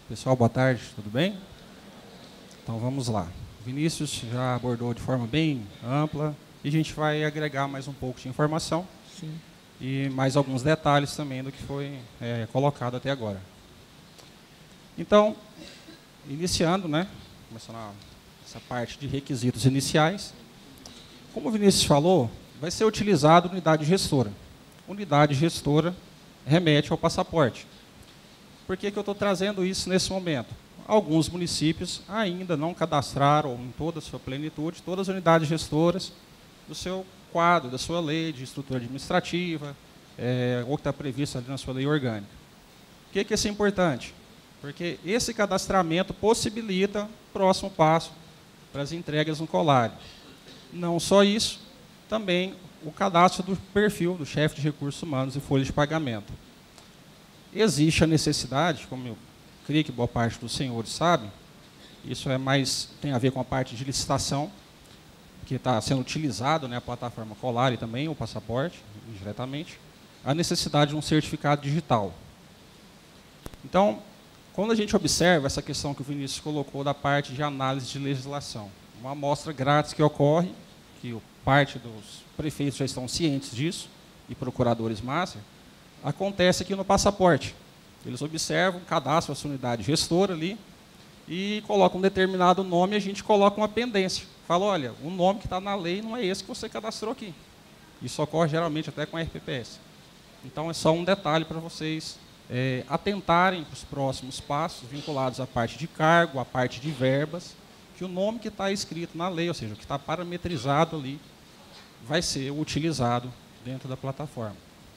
Pessoal, boa tarde, tudo bem? Então vamos lá. O Vinícius já abordou de forma bem ampla e a gente vai agregar mais um pouco de informação. Sim. E mais alguns detalhes também do que foi colocado até agora. Então, iniciando, né, começando essa parte de requisitos iniciais, como o Vinícius falou, vai ser utilizado unidade gestora. Unidade gestora remete ao passaporte. Por que eu estou trazendo isso nesse momento? Alguns municípios ainda não cadastraram em toda a sua plenitude todas as unidades gestoras do seu quadro, da sua lei de estrutura administrativa, ou que está previsto ali na sua lei orgânica. Por que isso é importante? Porque esse cadastramento possibilita o próximo passo para as entregas no COLARE. Não só isso, também o cadastro do perfil do chefe de recursos humanos e folha de pagamento. Existe a necessidade, como eu creio que boa parte dos senhores sabe, isso tem a ver com a parte de licitação, que está sendo utilizado, né, a plataforma COLARE e também o passaporte, diretamente, a necessidade de um certificado digital. Então, quando a gente observa essa questão que o Vinícius colocou da parte de análise de legislação, uma amostra grátis que ocorre, que parte dos prefeitos já estão cientes disso, e procuradores master, acontece aqui no passaporte. Eles observam, cadastram a sua unidade gestora ali e colocam um determinado nome e a gente coloca uma pendência. Fala, olha, o nome que está na lei não é esse que você cadastrou aqui. Isso ocorre geralmente até com a RPPS. Então, é só um detalhe para vocês atentarem para os próximos passos vinculados à parte de cargo, à parte de verbas, que o nome que está escrito na lei, ou seja, o que está parametrizado ali, vai ser utilizado dentro da plataforma.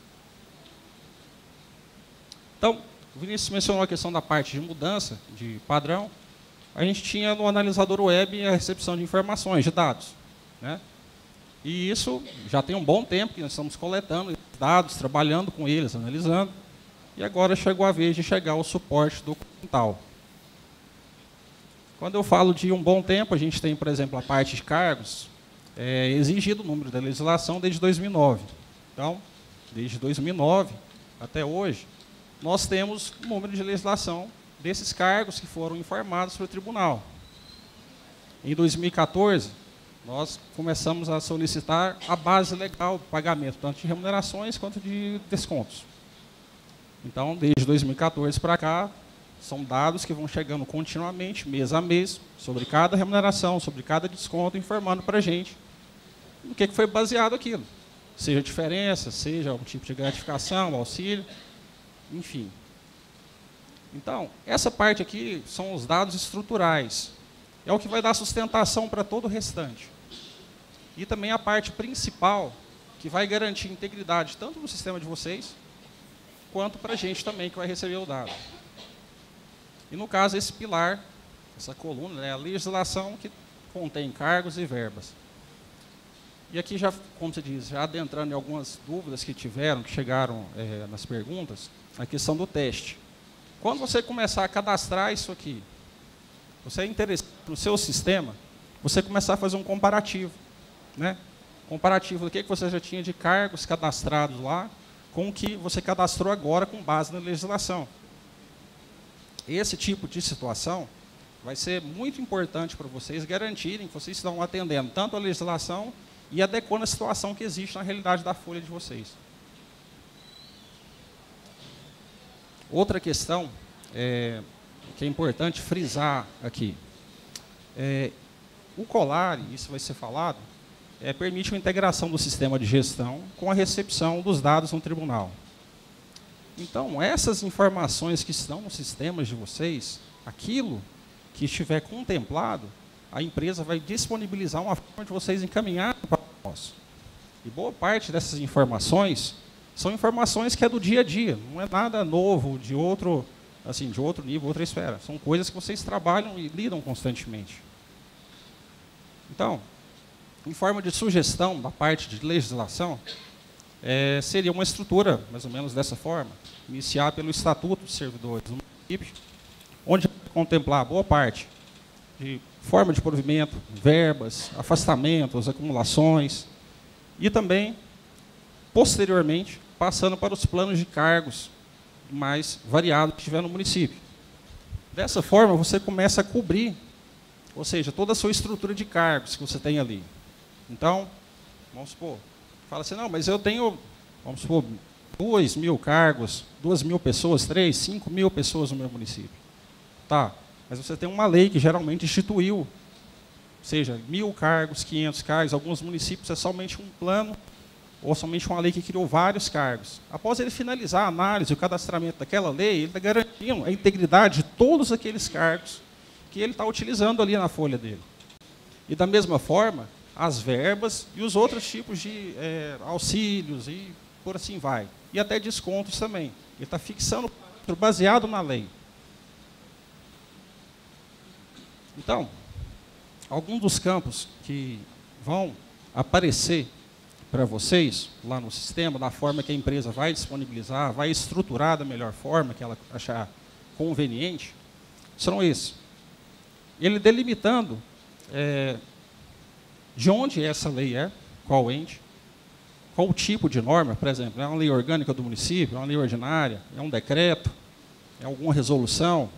Então, o Vinícius mencionou a questão da parte de mudança de padrão. A gente tinha no analisador web a recepção de informações, de dados, né? E isso já tem um bom tempo que nós estamos coletando dados, trabalhando com eles, analisando. E agora chegou a vez de chegar ao suporte documental. Quando eu falo de um bom tempo, a gente tem, por exemplo, a parte de cargos, exigido o número da legislação desde 2009. Então, desde 2009 até hoje, nós temos o número de legislação desses cargos que foram informados para o tribunal. Em 2014, nós começamos a solicitar a base legal do pagamento, tanto de remunerações quanto de descontos. Então, desde 2014 para cá, são dados que vão chegando continuamente, mês a mês, sobre cada remuneração, sobre cada desconto, informando para a gente no que foi baseado aquilo. Seja diferença, seja um tipo de gratificação, auxílio, enfim. Então, essa parte aqui são os dados estruturais. É o que vai dar sustentação para todo o restante. E também a parte principal, que vai garantir integridade tanto no sistema de vocês, quanto para a gente também, que vai receber o dado. E no caso, esse pilar, essa coluna, é a legislação que contém cargos e verbas. E aqui, já, como se diz, já adentrando em algumas dúvidas que tiveram, que chegaram nas perguntas, a questão do teste. Quando você começar a cadastrar isso aqui, você é interessado no seu sistema, você começar a fazer um comparativo, né? Comparativo do que você já tinha de cargos cadastrados lá, com o que você cadastrou agora com base na legislação. Esse tipo de situação vai ser muito importante para vocês garantirem que vocês estão atendendo tanto a legislação e adequando a situação que existe na realidade da folha de vocês. Outra questão que é importante frisar aqui. O COLARE, isso vai ser falado, permite uma integração do sistema de gestão com a recepção dos dados no tribunal. Então, essas informações que estão nos sistemas de vocês, aquilo que estiver contemplado, a empresa vai disponibilizar uma forma de vocês encaminharem para nós. E boa parte dessas informações são informações que é do dia a dia, não é nada novo, de outro nível, outra esfera. São coisas que vocês trabalham e lidam constantemente. Então, em forma de sugestão da parte de legislação, seria uma estrutura, mais ou menos dessa forma, iniciar pelo Estatuto dos Servidores do município, onde contemplar boa parte de forma de provimento, verbas, afastamentos, acumulações, e também, posteriormente, passando para os planos de cargos mais variados que tiver no município. Dessa forma, você começa a cobrir, ou seja, toda a sua estrutura de cargos que você tem ali. Então, vamos supor, fala assim, não, mas eu tenho, vamos supor, 2.000 cargos, 2.000 pessoas, 3, 5.000 pessoas no meu município. Tá, mas você tem uma lei que geralmente instituiu, ou seja, 1.000 cargos, 500 cargos, alguns municípios é somente um plano, ou somente uma lei que criou vários cargos. Após ele finalizar a análise, o cadastramento daquela lei, ele está garantindo a integridade de todos aqueles cargos que ele está utilizando ali na folha dele. E da mesma forma, as verbas e os outros tipos de auxílios e por assim vai. E até descontos também. Ele está fixando baseado na lei. Então, alguns dos campos que vão aparecer para vocês, lá no sistema, da forma que a empresa vai disponibilizar, vai estruturar da melhor forma que ela achar conveniente, serão esses. Ele delimitando de onde essa lei é, qual ente, qual o tipo de norma, por exemplo, é uma lei orgânica do município, é uma lei ordinária, é um decreto, é alguma resolução.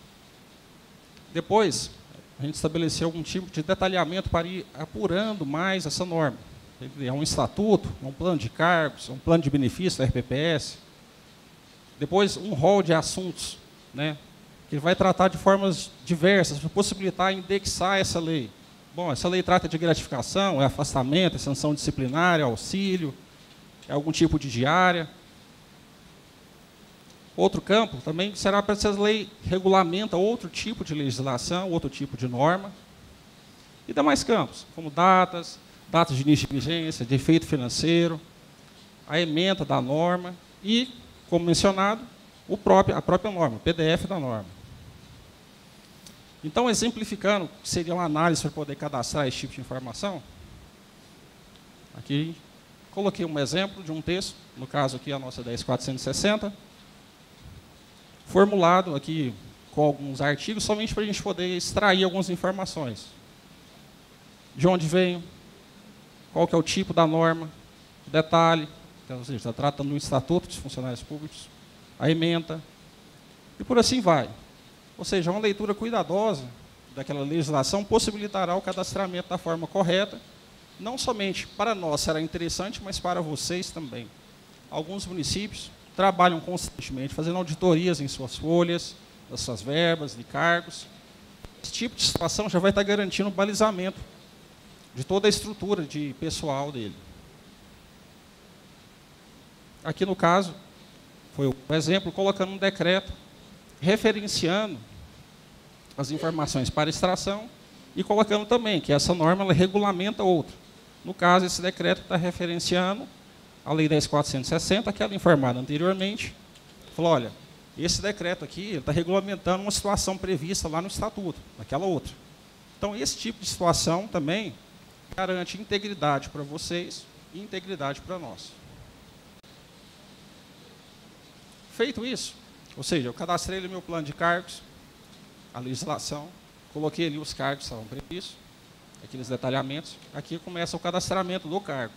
Depois, a gente estabeleceu algum tipo de detalhamento para ir apurando mais essa norma. É um estatuto, é um plano de cargos, é um plano de benefícios da RPPS. Depois, um rol de assuntos, né, que vai tratar de formas diversas, para possibilitar indexar essa lei. Bom, essa lei trata de gratificação, é afastamento, é sanção disciplinar, é auxílio, é algum tipo de diária. Outro campo também será para essa lei regulamenta outro tipo de legislação, outro tipo de norma. E demais campos, como datas de início de vigência, de efeito financeiro, a ementa da norma e, como mencionado, a própria norma, o PDF da norma. Então, exemplificando, seria uma análise para poder cadastrar esse tipo de informação. Aqui, coloquei um exemplo de um texto, no caso aqui a nossa 10.460, formulado aqui com alguns artigos, somente para a gente poder extrair algumas informações. De onde veio, qual que é o tipo da norma, o detalhe, então, ou seja, está tratando do Estatuto dos Funcionários Públicos, a ementa, e por assim vai. Ou seja, uma leitura cuidadosa daquela legislação possibilitará o cadastramento da forma correta, não somente para nós será interessante, mas para vocês também. Alguns municípios trabalham constantemente, fazendo auditorias em suas folhas, das suas verbas, de cargos. Esse tipo de situação já vai estar garantindo o balizamento de toda a estrutura de pessoal dele. Aqui no caso, foi o exemplo, colocando um decreto, referenciando as informações para extração e colocando também que essa norma ela regulamenta outra. No caso, esse decreto está referenciando a Lei 10.460, aquela informada anteriormente, falou, olha, esse decreto aqui está regulamentando uma situação prevista lá no Estatuto, naquela outra. Então, esse tipo de situação também garante integridade para vocês e integridade para nós. Feito isso, ou seja, eu cadastrei ali meu plano de cargos, a legislação, coloquei ali os cargos que estavam previstos, aqueles detalhamentos, aqui começa o cadastramento do cargo.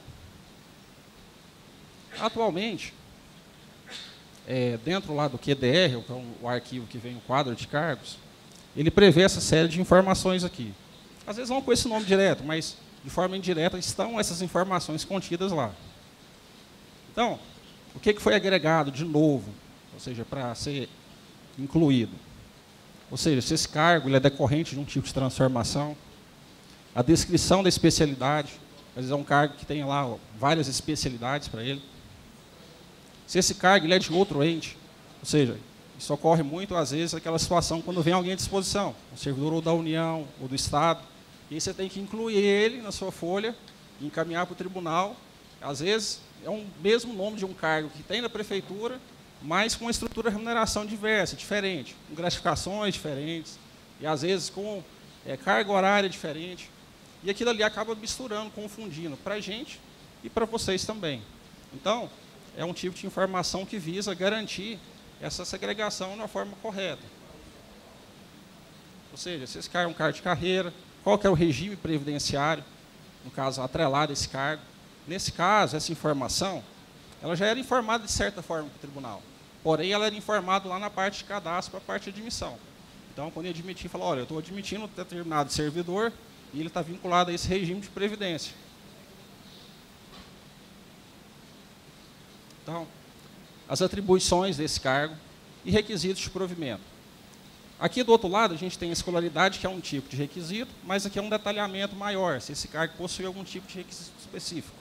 Atualmente, dentro lá do QDR, o arquivo que vem o quadro de cargos, ele prevê essa série de informações aqui. Às vezes não com esse nome direto, mas de forma indireta estão essas informações contidas lá. Então, o que foi agregado de novo, ou seja, para ser incluído? Ou seja, se esse cargo ele é decorrente de um tipo de transformação, a descrição da especialidade, às vezes é um cargo que tem lá várias especialidades para ele. Se esse cargo ele é de outro ente, ou seja, isso ocorre muito, às vezes, aquela situação quando vem alguém à disposição, um servidor ou da União ou do Estado, e aí você tem que incluir ele na sua folha, e encaminhar para o tribunal. Às vezes, é o mesmo nome de um cargo que tem na prefeitura, mas com uma estrutura de remuneração diversa, diferente, com gratificações diferentes, e às vezes com carga horária diferente. E aquilo ali acaba misturando, confundindo para a gente e para vocês também. Então, é um tipo de informação que visa garantir essa segregação na forma correta. Ou seja, se esse cargo é um cargo de carreira, qual que é o regime previdenciário, no caso, atrelado a esse cargo. Nesse caso, essa informação, ela já era informada de certa forma para o tribunal. Porém, ela era informada lá na parte de cadastro, para a parte de admissão. Então, quando ele admitir, fala, olha, eu estou admitindo um determinado servidor e ele está vinculado a esse regime de previdência. Então, as atribuições desse cargo e requisitos de provimento. Aqui do outro lado, a gente tem a escolaridade, que é um tipo de requisito, mas aqui é um detalhamento maior, se esse cargo possui algum tipo de requisito específico.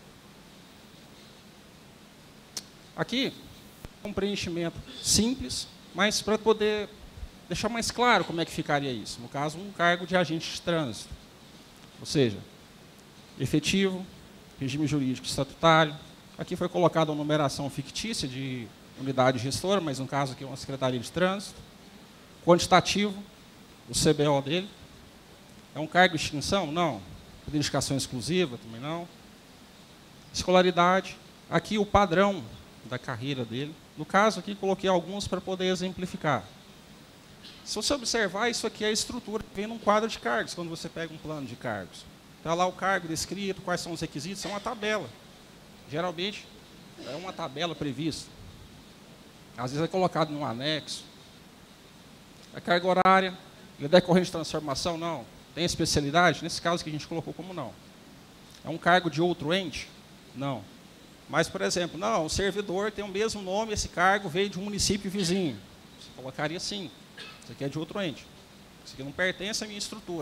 Aqui, um preenchimento simples, mas para poder deixar mais claro como é que ficaria isso. No caso, um cargo de agente de trânsito. Ou seja, efetivo, regime jurídico estatutário. Aqui foi colocada uma numeração fictícia de unidade gestora, mas no caso aqui é uma secretaria de trânsito. Quantitativo, o CBO dele. É um cargo de extinção? Não. Identificação exclusiva? Também não. Escolaridade. Aqui o padrão da carreira dele. No caso aqui, coloquei alguns para poder exemplificar. Se você observar, isso aqui é a estrutura que vem num quadro de cargos, quando você pega um plano de cargos. Está lá o cargo descrito, quais são os requisitos, é uma tabela. Geralmente, é uma tabela prevista. Às vezes é colocado num anexo. A carga horária, ele é decorrente de transformação? Não. Tem especialidade? Nesse caso que a gente colocou como não. É um cargo de outro ente? Não. Mas, por exemplo, não, o servidor tem o mesmo nome, esse cargo veio de um município vizinho. Você colocaria sim. Isso aqui é de outro ente. Isso aqui não pertence à minha estrutura.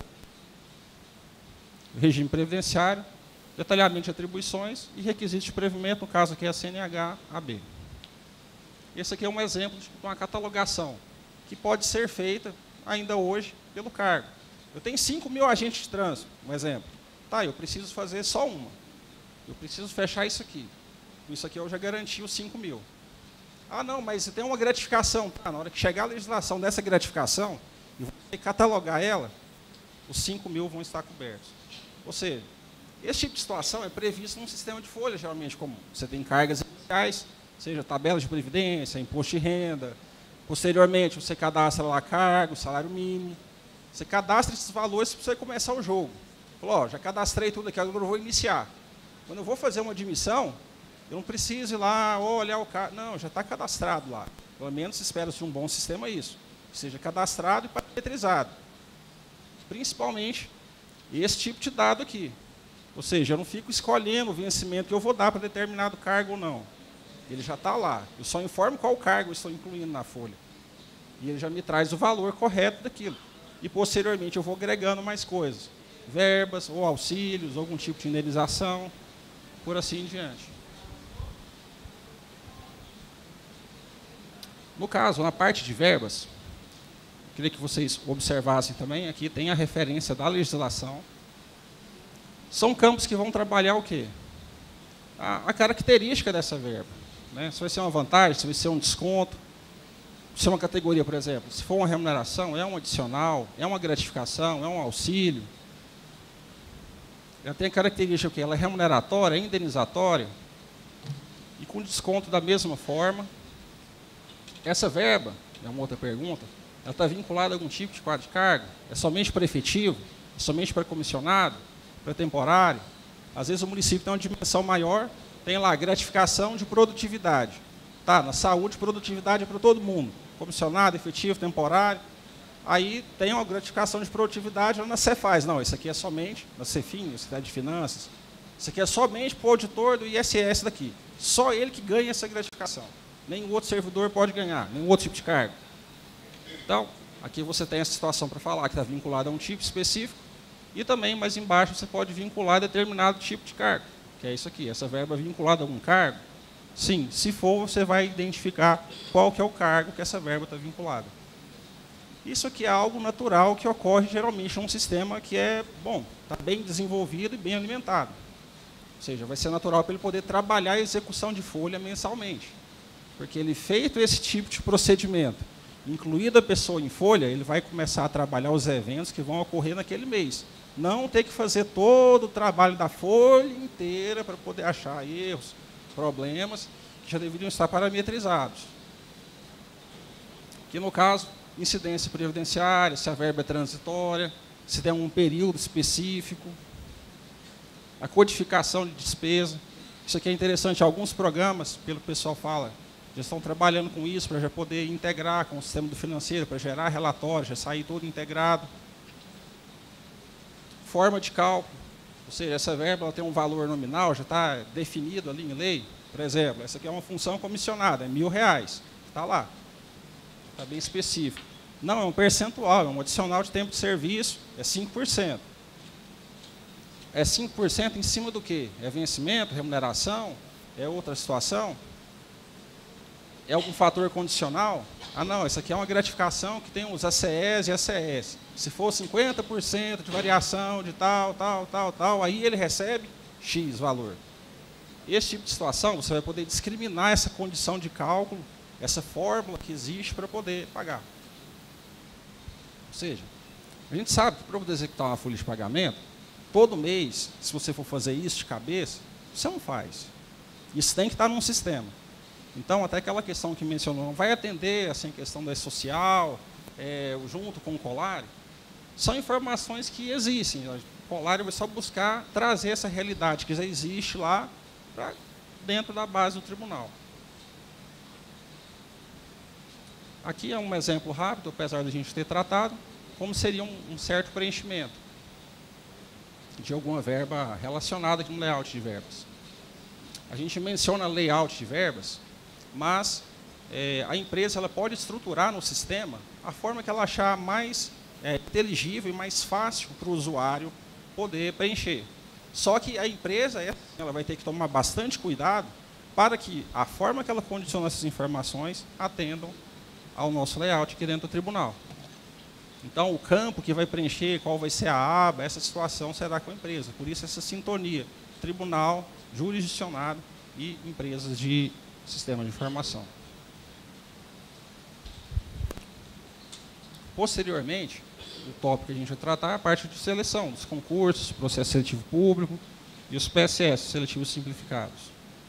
O regime previdenciário, detalhamento de atribuições e requisitos de provimento, no caso aqui é a CNH-AB. Esse aqui é um exemplo de uma catalogação que pode ser feita ainda hoje pelo cargo. Eu tenho 5.000 agentes de trânsito, um exemplo. Tá, eu preciso fazer só uma. Eu preciso fechar isso aqui. Isso aqui eu já garanti os 5.000. Ah, não, mas tem uma gratificação. Tá, na hora que chegar a legislação dessa gratificação, e vou ter que catalogar ela, os 5.000 vão estar cobertos. Ou seja, esse tipo de situação é previsto num sistema de folha, geralmente comum. Você tem cargas iniciais, seja tabela de previdência, imposto de renda. Posteriormente, você cadastra lá cargo, salário mínimo. Você cadastra esses valores para você começar o jogo. Falou, ó, já cadastrei tudo aqui, agora eu vou iniciar. Quando eu vou fazer uma admissão, eu não preciso ir lá, olhar o cargo. Não, já está cadastrado lá. Pelo menos espera-se de um bom sistema isso. Que seja cadastrado e parametrizado. Principalmente esse tipo de dado aqui. Ou seja, eu não fico escolhendo o vencimento que eu vou dar para determinado cargo ou não. Ele já está lá. Eu só informo qual cargo eu estou incluindo na folha. E ele já me traz o valor correto daquilo. E, posteriormente, eu vou agregando mais coisas. Verbas, ou auxílios, ou algum tipo de indenização, por assim em diante. No caso, na parte de verbas, queria que vocês observassem também, aqui tem a referência da legislação. São campos que vão trabalhar o quê? A característica dessa verba. Né? Se vai ser uma vantagem, se vai ser um desconto, se é uma categoria, por exemplo, se for uma remuneração, é um adicional, é uma gratificação, é um auxílio. Ela tem a característica que ela é remuneratória, é indenizatória, e com desconto da mesma forma. Essa verba, é uma outra pergunta, ela está vinculada a algum tipo de quadro de carga? É somente para efetivo? É somente para comissionado? Para temporário? Às vezes o município tem uma dimensão maior, tem lá gratificação de produtividade. Tá, na saúde, produtividade é para todo mundo. Comissionado, efetivo, temporário. Aí tem uma gratificação de produtividade lá na Cefaz. Não, isso aqui é somente, na Cefim, na Secretaria de Finanças. Isso aqui é somente para o auditor do ISS daqui. Só ele que ganha essa gratificação. Nenhum outro servidor pode ganhar, nenhum outro tipo de cargo. Então, aqui você tem essa situação para falar, que está vinculada a um tipo específico. E também, mais embaixo, você pode vincular determinado tipo de cargo. Que é isso aqui, essa verba vinculada a algum cargo. Sim, se for, você vai identificar qual que é o cargo que essa verba está vinculada. Isso aqui é algo natural que ocorre geralmente num sistema que é, bom, está bem desenvolvido e bem alimentado. Ou seja, vai ser natural para ele poder trabalhar a execução de folha mensalmente. Porque ele feito esse tipo de procedimento, incluída a pessoa em folha, ele vai começar a trabalhar os eventos que vão ocorrer naquele mês. Não ter que fazer todo o trabalho da folha inteira para poder achar erros, problemas, que já deveriam estar parametrizados. Aqui no caso, incidência previdenciária, se a verba é transitória, se tem um período específico, a codificação de despesa. Isso aqui é interessante, alguns programas, pelo que o pessoal fala, Já estão trabalhando com isso para já poder integrar com o sistema do financeiro, para gerar relatório, já sair tudo integrado. Forma de cálculo, ou seja, essa verba ela tem um valor nominal, já está definido ali em lei. Por exemplo, essa aqui é uma função comissionada, é R$1.000, está lá, está bem específico. Não, é um percentual, é um adicional de tempo de serviço, é 5%. É 5% em cima do quê? É vencimento, remuneração, é outra situação? É algum fator condicional? Ah, não, essa aqui é uma gratificação que tem os ACS e ACS. Se for 50% de variação de tal, aí ele recebe X valor. Esse tipo de situação, você vai poder discriminar essa condição de cálculo, essa fórmula que existe para poder pagar. Ou seja, a gente sabe que para poder executar uma folha de pagamento, todo mês, se você for fazer isso de cabeça, você não faz. Isso tem que estar num sistema. Então, até aquela questão que mencionou, vai atender assim, a questão da social, junto com o Colário, são informações que existem. O Colário vai só buscar trazer essa realidade que já existe lá para dentro da base do tribunal. Aqui é um exemplo rápido, apesar de a gente ter tratado, como seria um certo preenchimento de alguma verba relacionada com layout de verbas. A gente menciona layout de verbas, mas a empresa ela pode estruturar no sistema a forma que ela achar mais inteligível e mais fácil para o usuário poder preencher. Só que a empresa ela vai ter que tomar bastante cuidado para que a forma que ela condiciona essas informações atendam ao nosso layout aqui dentro do tribunal. Então, o campo que vai preencher, qual vai ser a aba, essa situação será com a empresa. Por isso, essa sintonia, tribunal, jurisdicionado e empresas de sistema de informação. Posteriormente, o tópico que a gente vai tratar é a parte de seleção, dos concursos, processo seletivo público e os PSS, seletivos simplificados.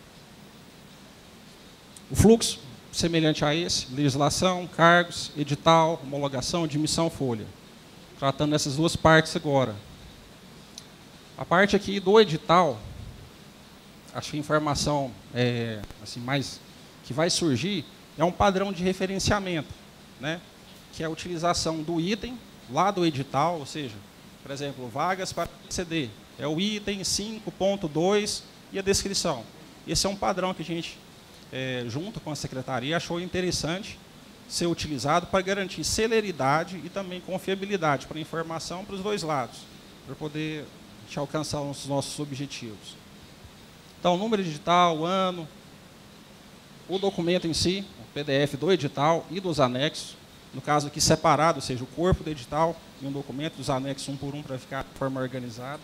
O fluxo, semelhante a esse, legislação, cargos, edital, homologação, admissão, folha. Tratando essas duas partes agora. A parte aqui do edital, acho que a informação assim, mais que vai surgir é um padrão de referenciamento, né? Que é a utilização do item lá do edital, ou seja, por exemplo, vagas para PCD, é o item 5.2 e a descrição. Esse é um padrão que a gente, junto com a secretaria, achou interessante ser utilizado para garantir celeridade e também confiabilidade para a informação para os dois lados, para poder alcançar os nossos objetivos. Então, número de edital, ano, o documento em si, o PDF do edital e dos anexos, no caso aqui separado, ou seja, o corpo do edital e um documento dos anexos um por um para ficar de forma organizada.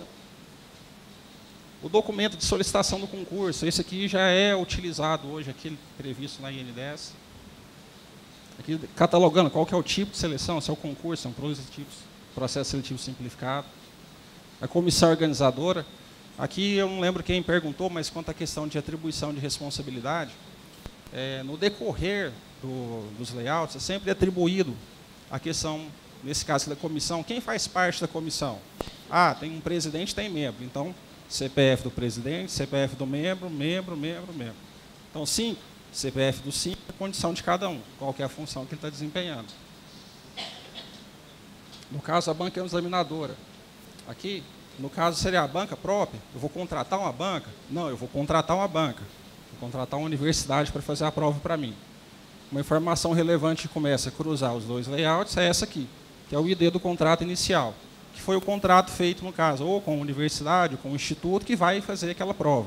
O documento de solicitação do concurso, esse aqui já é utilizado hoje, aquele previsto na IN10. Aqui catalogando qual que é o tipo de seleção, se é o concurso, são processo seletivo simplificado. A comissão organizadora, aqui eu não lembro quem perguntou, mas quanto à questão de atribuição de responsabilidade, no decorrer dos layouts, é sempre atribuído a questão, nesse caso da comissão, quem faz parte da comissão? Ah, tem um presidente, tem membro, então CPF do presidente, CPF do membro. Então, 5, CPF do 5, a condição de cada um, qual que é a função que ele está desempenhando. No caso, a banca é uma examinadora. Aqui, no caso, seria a banca própria. Eu vou contratar uma banca? Não, eu vou contratar uma banca. Vou contratar uma universidade para fazer a prova para mim. Uma informação relevante que começa a cruzar os dois layouts é essa aqui, que é o ID do contrato inicial, que foi o contrato feito, no caso, ou com a universidade, ou com o instituto, que vai fazer aquela prova.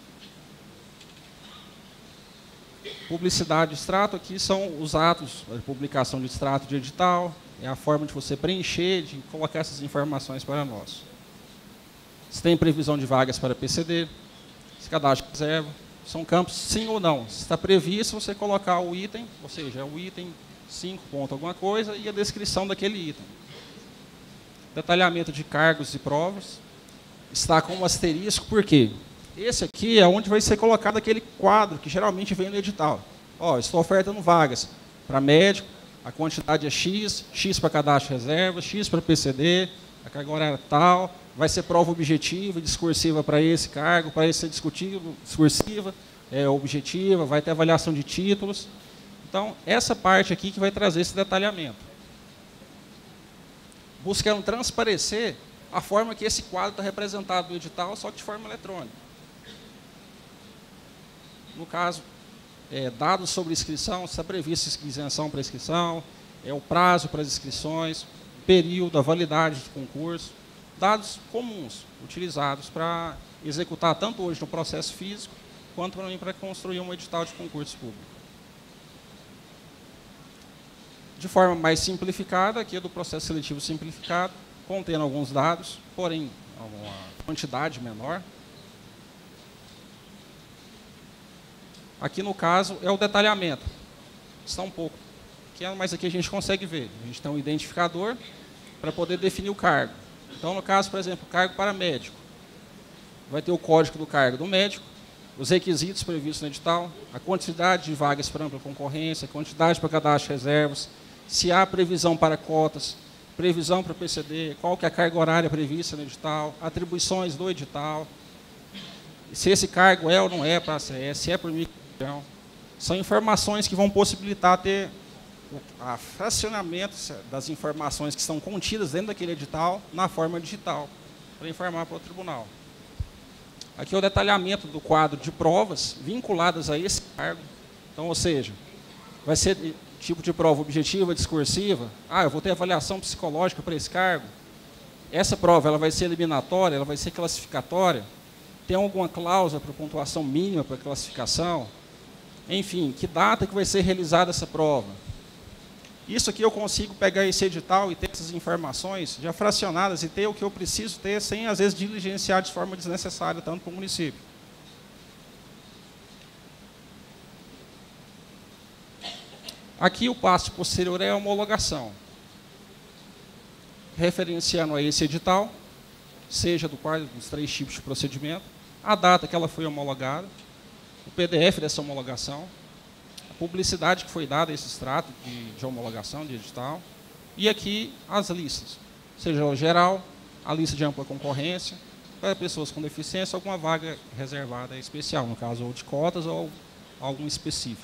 Publicidade de extrato, aqui são os atos, a publicação de extrato de edital, é a forma de você preencher, de colocar essas informações para nós. Se tem previsão de vagas para PCD, se cadastro de reserva, são campos sim ou não. Se está previsto, você colocar o item, ou seja, o item 5 ponto alguma coisa e a descrição daquele item. Detalhamento de cargos e provas, está com um asterisco, por quê? Esse aqui é onde vai ser colocado aquele quadro que geralmente vem no edital. Ó, estou ofertando vagas para médico, a quantidade é X, X para cadastro de reserva, X para PCD, a carga horária tal, vai ser prova objetiva e discursiva para esse cargo, para esse discursiva, objetiva, vai ter avaliação de títulos. Então, essa parte aqui que vai trazer esse detalhamento. Buscando transparecer a forma que esse quadro está representado no edital, só que de forma eletrônica. No caso, dados sobre inscrição, se está prevista isenção para inscrição, o prazo para as inscrições, período, a validade do concurso, dados comuns, utilizados para executar tanto hoje no processo físico, quanto também para construir um edital de concurso público. De forma mais simplificada, aqui é do processo seletivo simplificado, contendo alguns dados, porém, uma quantidade menor. Aqui, no caso, é o detalhamento. Está um pouco pequeno, mas aqui a gente consegue ver. A gente tem um identificador para poder definir o cargo. Então, no caso, por exemplo, cargo para médico. Vai ter o código do cargo do médico, os requisitos previstos no edital, a quantidade de vagas para ampla concorrência, a quantidade para cadastro de reservas, se há previsão para cotas, previsão para PCD, qual que é a carga horária prevista no edital, atribuições do edital, se esse cargo é ou não é para a CE, se é por micro. São informações que vão possibilitar ter o fracionamento das informações que estão contidas dentro daquele edital na forma digital, para informar para o tribunal. Aqui é o detalhamento do quadro de provas vinculadas a esse cargo. Então, ou seja, vai ser tipo de prova objetiva, discursiva. Eu vou ter avaliação psicológica para esse cargo. Essa prova ela vai ser eliminatória, ela vai ser classificatória. Tem alguma cláusula para pontuação mínima para classificação? Enfim, que data que vai ser realizada essa prova? Isso aqui eu consigo pegar esse edital e ter essas informações já fracionadas e ter o que eu preciso ter sem, às vezes, diligenciar de forma desnecessária, tanto para o município. Aqui o passo posterior é a homologação. Referenciando a esse edital, seja dos 3 tipos de procedimento, a data que ela foi homologada, o PDF dessa homologação, a publicidade que foi dada a esse extrato de homologação de edital, e aqui as listas, seja o geral, a lista de ampla concorrência, para pessoas com deficiência, alguma vaga reservada especial, no caso, ou de cotas ou algum específico.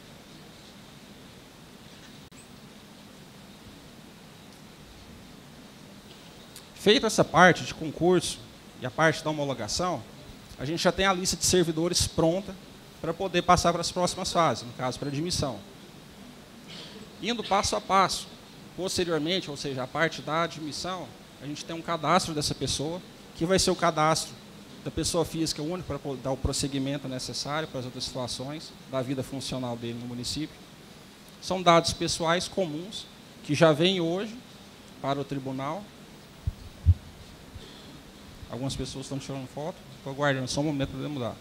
Feita essa parte de concurso e a parte da homologação, a gente já tem a lista de servidores pronta para poder passar para as próximas fases, no caso, para admissão. Indo passo a passo, posteriormente, ou seja, a parte da admissão, a gente tem um cadastro dessa pessoa, que vai ser o cadastro da pessoa física única para dar o prosseguimento necessário para as outras situações da vida funcional dele no município. São dados pessoais comuns, que já vêm hoje para o tribunal. Algumas pessoas estão tirando foto, estou aguardando só um momento para poder mudar.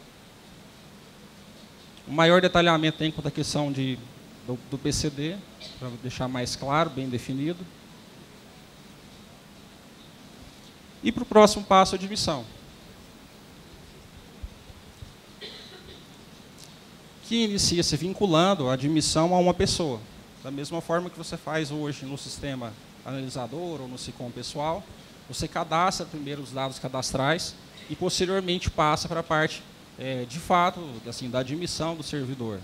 O maior detalhamento tem quanto à questão do PCD, para deixar mais claro, bem definido. E para o próximo passo, a admissão. Que inicia-se vinculando a admissão a uma pessoa. Da mesma forma que você faz hoje no sistema analisador ou no SICOM pessoal, você cadastra primeiro os dados cadastrais e posteriormente passa para a parte, de fato, assim, da admissão do servidor.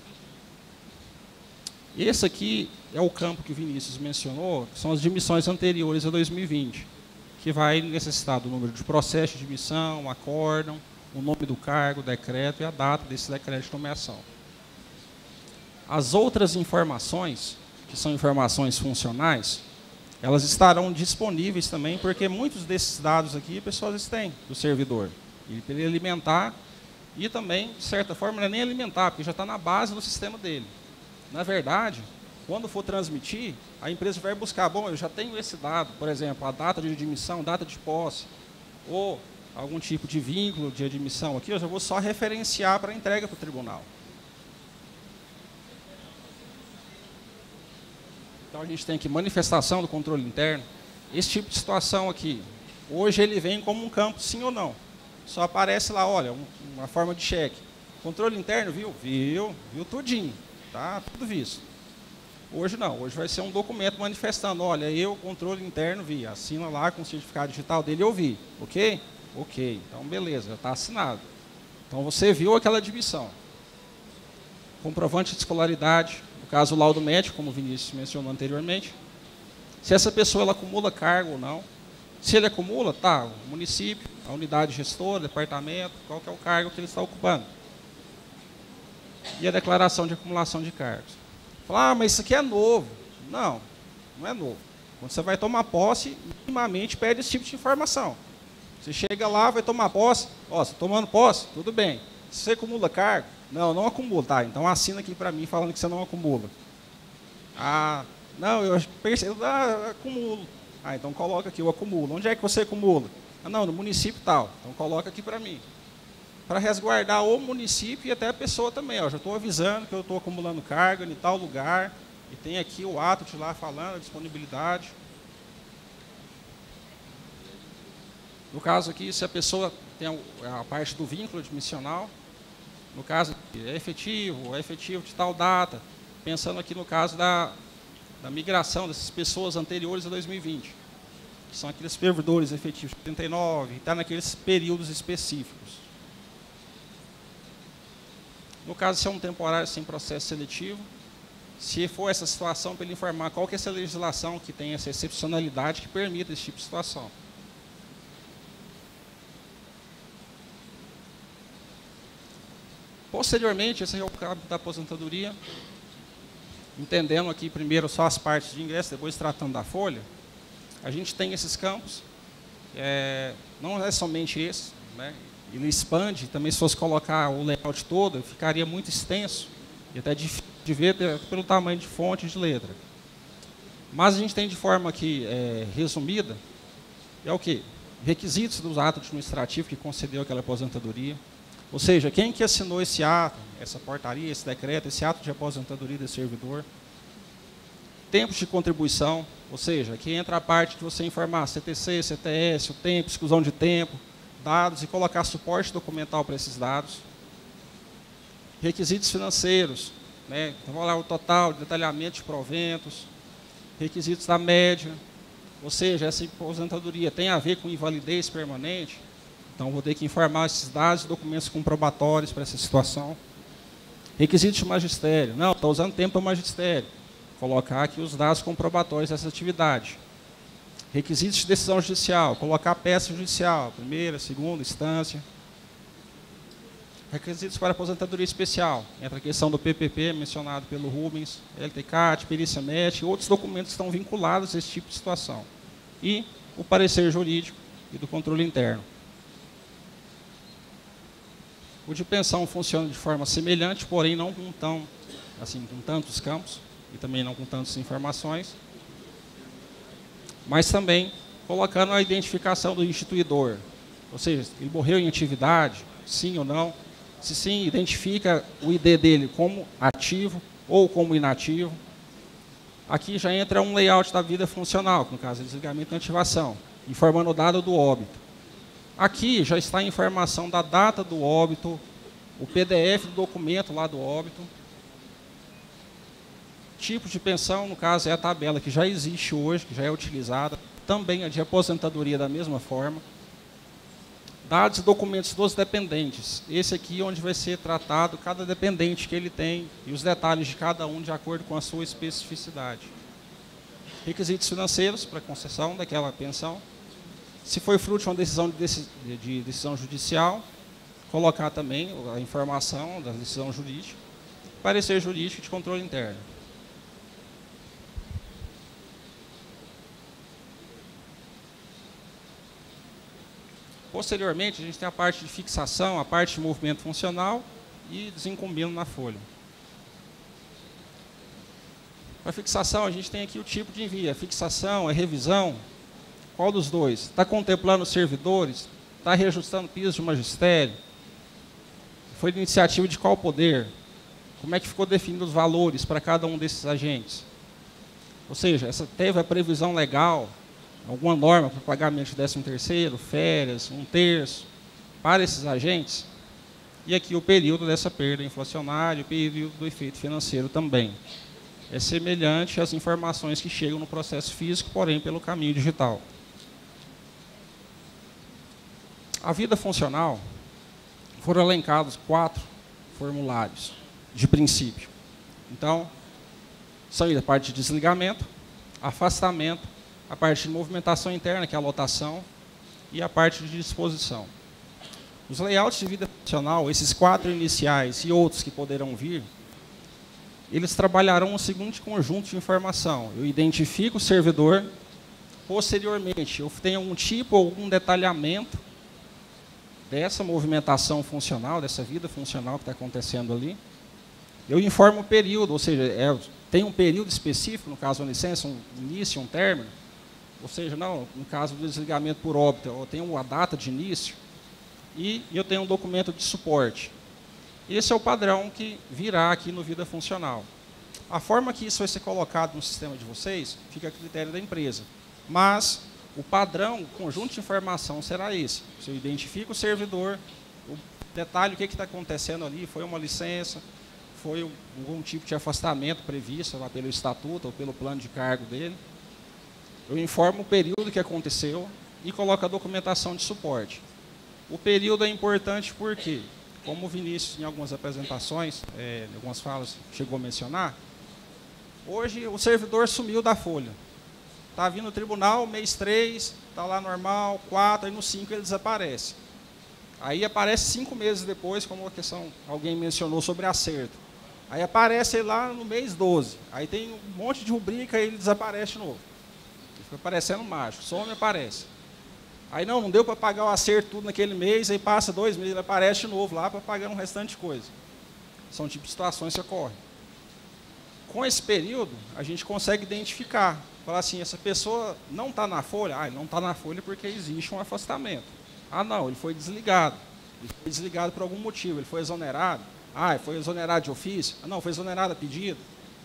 Esse aqui é o campo que o Vinícius mencionou, que são as admissões anteriores a 2020, que vai necessitar do número de processo de admissão, acórdão, o nome do cargo, decreto e a data desse decreto de nomeação. As outras informações, que são informações funcionais, elas estarão disponíveis também, porque muitos desses dados aqui, pessoas têm do servidor. E para ele alimentar, e também, de certa forma, não é nem alimentar, porque já está na base do sistema dele. Na verdade, quando for transmitir, a empresa vai buscar, bom, eu já tenho esse dado, por exemplo, a data de admissão, data de posse, ou algum tipo de vínculo de admissão aqui, eu já vou só referenciar para a entrega para o tribunal. Então, a gente tem aqui manifestação do controle interno. Esse tipo de situação aqui, hoje ele vem como um campo sim ou não. Só aparece lá, olha, uma forma de cheque. Controle interno, viu? Viu tudinho. Tá tudo visto. Hoje não, hoje vai ser um documento manifestando, olha, eu, controle interno, vi. Assina lá com o certificado digital dele, eu vi. Ok? Ok. Então, beleza, já está assinado. Então, você viu aquela admissão. comprovante de escolaridade, no caso o laudo médico, como o Vinícius mencionou anteriormente, se essa pessoa ela acumula cargo ou não. Se ele acumula, tá, o município, a unidade gestora, departamento, qual que é o cargo que ele está ocupando. E a declaração de acumulação de cargos. Fala, mas isso aqui é novo. Não, não é novo. Quando você vai tomar posse, minimamente pede esse tipo de informação. Você chega lá, vai tomar posse, ó, você está tomando posse, tudo bem. Se você acumula cargo, não, não acumula, tá, então assina aqui para mim falando que você não acumula. Ah, não, eu percebo, acumulo. Ah, então coloca aqui, eu acumulo. Onde é que você acumula? Ah, não, no município tal. Então coloca aqui para mim. Para resguardar o município e até a pessoa também. Ó, já estou avisando que eu estou acumulando carga em tal lugar. E tem aqui o ato de lá falando, a disponibilidade. No caso aqui, se a pessoa tem a parte do vínculo admissional, no caso, é efetivo de tal data. Pensando aqui no caso da migração dessas pessoas anteriores a 2020, que são aqueles servidores efetivos de 89, e está naqueles períodos específicos. No caso, se é um temporário sem processo seletivo, se for essa situação, para ele informar qual que é essa legislação que tem essa excepcionalidade que permite esse tipo de situação. Posteriormente, esse é o cabo da aposentadoria, entendendo aqui primeiro só as partes de ingresso, depois tratando da folha, a gente tem esses campos, não é somente esse, né? Ele expande, também se fosse colocar o layout todo, ficaria muito extenso, e até difícil de ver pelo tamanho de fonte e de letra. Mas a gente tem de forma aqui resumida, é o quê? Requisitos do ato administrativo que concedeu aquela aposentadoria, ou seja, quem que assinou esse ato, essa portaria, esse decreto, esse ato de aposentadoria desse servidor. Tempos de contribuição, ou seja, aqui entra a parte de você informar CTC, CTS, o tempo, exclusão de tempo, dados e colocar suporte documental para esses dados. Requisitos financeiros, né? Então, vamos lá, o total, detalhamento de proventos, requisitos da média, ou seja, essa aposentadoria tem a ver com invalidez permanente. Então, vou ter que informar esses dados e documentos comprobatórios para essa situação. Requisitos de magistério. Não, estou usando tempo para magistério. Colocar aqui os dados comprobatórios dessa atividade. Requisitos de decisão judicial. Colocar peça judicial. Primeira, segunda instância. Requisitos para aposentadoria especial. Entra a questão do PPP, mencionado pelo Rubens, LTCAT, perícia médica e outros documentos que estão vinculados a esse tipo de situação. E o parecer jurídico e do controle interno. O de pensão funciona de forma semelhante, porém não com tantos campos e também não com tantas informações, mas também colocando a identificação do instituidor, ou seja, ele morreu em atividade, sim ou não, se sim, identifica o ID dele como ativo ou como inativo. Aqui já entra um layout da vida funcional, no caso, desligamento e ativação, informando o dado do óbito. Aqui já está a informação da data do óbito, o PDF do documento lá do óbito. Tipo de pensão, no caso, é a tabela que já existe hoje, que já é utilizada. Também a de aposentadoria da mesma forma. Dados e documentos dos dependentes. Esse aqui é onde vai ser tratado cada dependente que ele tem e os detalhes de cada um de acordo com a sua especificidade. Requisitos financeiros para concessão daquela pensão. Se foi fruto de uma decisão de decisão judicial, colocar também a informação da decisão jurídica, parecer jurídico de controle interno. Posteriormente, a gente tem a parte de fixação, a parte de movimento funcional e desincumbindo na folha. Para fixação, a gente tem aqui o tipo de envio. A fixação, a revisão. Qual dos dois? Está contemplando os servidores? Está reajustando piso de magistério? Foi de iniciativa de qual poder? Como é que ficou definido os valores para cada um desses agentes? Ou seja, teve a previsão legal, alguma norma para pagamento de 13º, férias, 1/3, para esses agentes? E aqui o período dessa perda inflacionária, o período do efeito financeiro também. É semelhante às informações que chegam no processo físico, porém pelo caminho digital. A vida funcional, foram elencados 4 formulários de princípio. Então, são a parte de desligamento, afastamento, a parte de movimentação interna, que é a lotação, e a parte de disposição. Os layouts de vida funcional, esses 4 iniciais e outros que poderão vir, eles trabalharão o seguinte conjunto de informação. Eu identifico o servidor, posteriormente eu tenho um tipo ou um detalhamento dessa movimentação funcional, dessa vida funcional que está acontecendo ali. Eu informo o período, ou seja, tem um período específico, no caso uma licença, um início, um término, ou seja, não, no caso do desligamento por óbito, eu tenho a data de início e eu tenho um documento de suporte. Esse é o padrão que virá aqui no Vida Funcional. A forma que isso vai ser colocado no sistema de vocês fica a critério da empresa. Mas o padrão, o conjunto de informação será esse. Você identifica o servidor, o detalhe, o que está acontecendo ali, foi uma licença, foi algum tipo de afastamento previsto lá pelo estatuto ou pelo plano de cargo dele. Eu informo o período que aconteceu e coloco a documentação de suporte. O período é importante porque, como o Vinícius, em algumas apresentações, em algumas falas, chegou a mencionar, hoje o servidor sumiu da folha. Está vindo no tribunal, mês 3, está lá normal, 4, aí no 5 ele desaparece. Aí aparece 5 meses depois, como a questão, alguém mencionou sobre acerto. Aí aparece ele lá no mês 12. Aí tem um monte de rubrica e ele desaparece de novo. Ele fica parecendo mágico, some e aparece. Aí não deu para pagar o acerto tudo naquele mês, aí passa 2 meses, ele aparece de novo lá para pagar um restante de coisa. São tipos de situações que ocorrem. Com esse período, a gente consegue identificar. Falar assim, essa pessoa não está na folha? Ah, ele não está na folha porque existe um afastamento. Ah, não, ele foi desligado. Ele foi desligado por algum motivo, ele foi exonerado. Ah, ele foi exonerado de ofício. Ah, não, foi exonerado a pedido.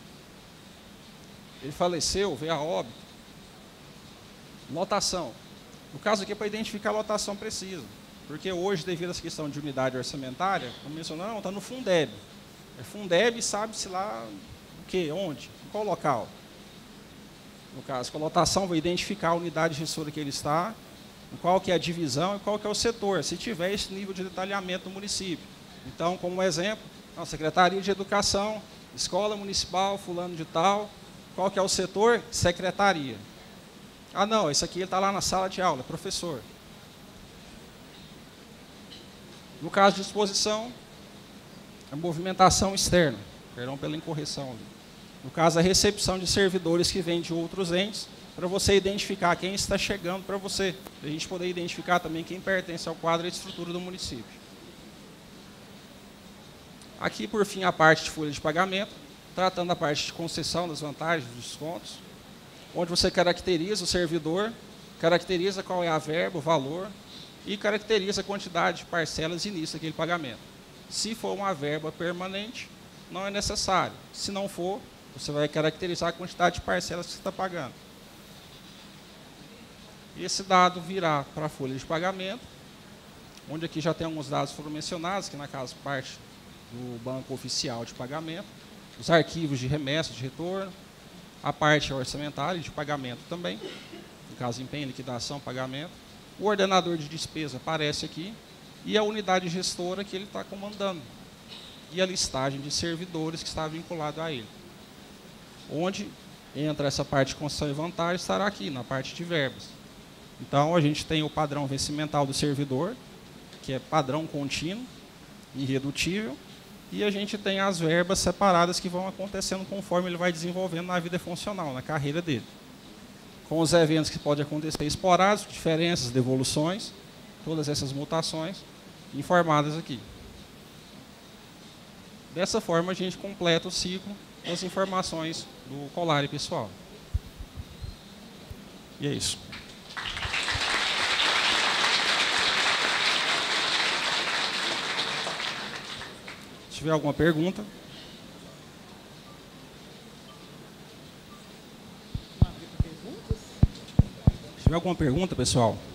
Ele faleceu, veio a óbito. Lotação. No caso aqui é para identificar a lotação precisa. Porque hoje, devido a essa questão de unidade orçamentária, como mencionou, não, está no Fundeb. É Fundeb, sabe-se lá o quê, onde, em qual local. No caso, com a lotação, vou identificar a unidade gestora que ele está, qual que é a divisão e qual que é o setor, se tiver esse nível de detalhamento no município. Então, como exemplo, a Secretaria de Educação, Escola Municipal, fulano de tal, qual que é o setor? Secretaria. Ah, não, esse aqui está lá na sala de aula, professor. No caso de disposição, a movimentação externa, perdão pela incorreção ali. No caso, a recepção de servidores que vêm de outros entes, para você identificar quem está chegando para você, para a gente poder identificar também quem pertence ao quadro e à estrutura do município. Aqui, por fim, a parte de folha de pagamento, tratando a parte de concessão das vantagens, dos descontos, onde você caracteriza o servidor, caracteriza qual é a verba, o valor, e caracteriza a quantidade de parcelas e início daquele pagamento. Se for uma verba permanente, não é necessário. Se não for, você vai caracterizar a quantidade de parcelas que você está pagando. E esse dado virá para a folha de pagamento, onde aqui já tem alguns dados que foram mencionados, que na casa parte do banco oficial de pagamento, os arquivos de remessa, de retorno, a parte orçamentária de pagamento também, no caso empenho, liquidação, pagamento, o ordenador de despesa aparece aqui, e a unidade gestora que ele está comandando, e a listagem de servidores que está vinculado a ele. Onde entra essa parte de concessão e vantagem, estará aqui, na parte de verbas. Então, a gente tem o padrão vencimental do servidor, que é padrão contínuo, irredutível, e a gente tem as verbas separadas que vão acontecendo conforme ele vai desenvolvendo na vida funcional, na carreira dele. Com os eventos que podem acontecer esporádicos, diferenças, devoluções, todas essas mutações informadas aqui. Dessa forma, a gente completa o ciclo das informações do Colare pessoal. E é isso. Se tiver alguma pergunta. Se tiver alguma pergunta, pessoal.